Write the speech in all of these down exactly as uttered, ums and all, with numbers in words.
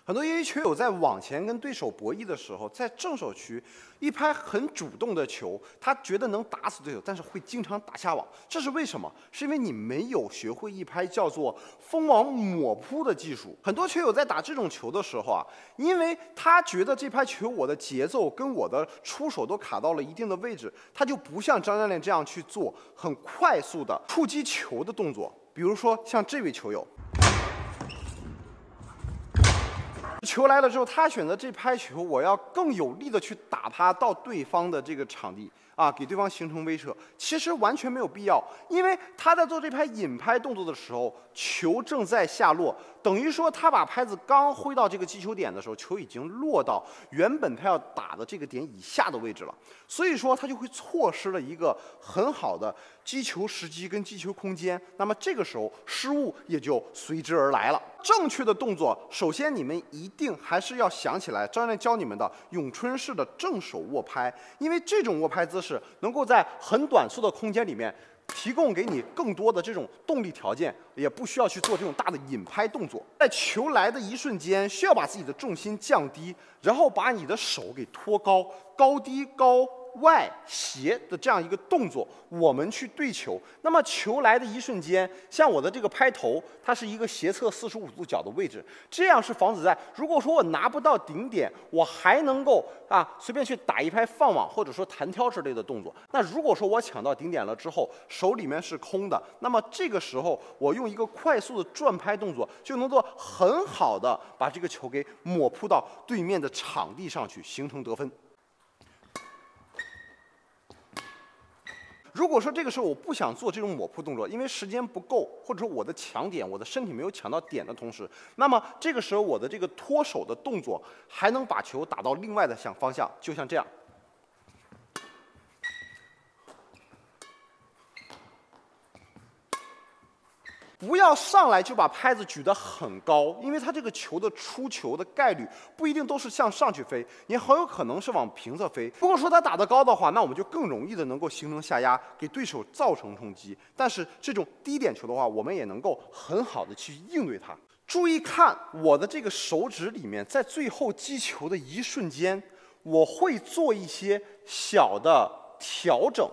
很多业余球友在网前跟对手博弈的时候，在正手区一拍很主动的球，他觉得能打死对手，但是会经常打下网。这是为什么？是因为你没有学会一拍叫做封网抹扑的技术。很多球友在打这种球的时候啊，因为他觉得这拍球我的节奏跟我的出手都卡到了一定的位置，他就不像张教练这样去做很快速的触击球的动作。比如说像这位球友。 球来了之后，他选择这拍球，我要更有力的去打他到对方的这个场地啊，给对方形成威慑。其实完全没有必要，因为他在做这拍引拍动作的时候，球正在下落，等于说他把拍子刚挥到这个击球点的时候，球已经落到原本他要打的这个点以下的位置了，所以说他就会错失了一个很好的击球时机跟击球空间。那么这个时候失误也就随之而来了。 正确的动作，首先你们一定还是要想起来张教练教你们的咏春式的正手握拍，因为这种握拍姿势能够在很短促的空间里面提供给你更多的这种动力条件，也不需要去做这种大的引拍动作。在球来的一瞬间，需要把自己的重心降低，然后把你的手给托高，高低高。 外斜的这样一个动作，我们去对球。那么球来的一瞬间，像我的这个拍头，它是一个斜侧四十五度角的位置，这样是防止在如果说我拿不到顶点，我还能够啊随便去打一拍放网或者说弹挑之类的动作。那如果说我抢到顶点了之后，手里面是空的，那么这个时候我用一个快速的转拍动作，就能够很好的把这个球给抹扑到对面的场地上去，形成得分。 如果说这个时候我不想做这种抹扑动作，因为时间不够，或者说我的抢点，我的身体没有抢到点的同时，那么这个时候我的这个脱手的动作还能把球打到另外的向方向，就像这样。 不要上来就把拍子举得很高，因为它这个球的出球的概率不一定都是向上去飞，也很有可能是往平侧飞。如果说它打得高的话，那我们就更容易的能够形成下压，给对手造成冲击。但是这种低点球的话，我们也能够很好的去应对它。注意看我的这个手指里面，在最后击球的一瞬间，我会做一些小的调整。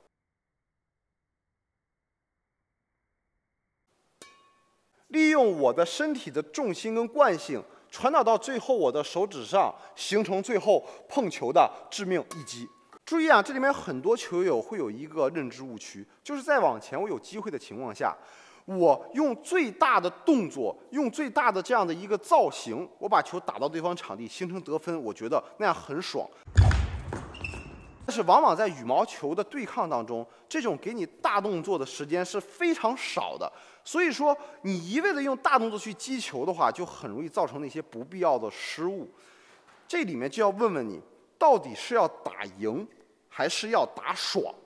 利用我的身体的重心跟惯性传导到最后我的手指上，形成最后碰球的致命一击。注意啊，这里面很多球友会有一个认知误区，就是在往前我有机会的情况下，我用最大的动作，用最大的这样的一个造型，我把球打到对方场地，形成得分，我觉得那样很爽。 但是，往往在羽毛球的对抗当中，这种给你大动作的时间是非常少的。所以说，你一味的用大动作去击球的话，就很容易造成那些不必要的失误。这里面就要问问你，到底是要打赢，还是要打爽？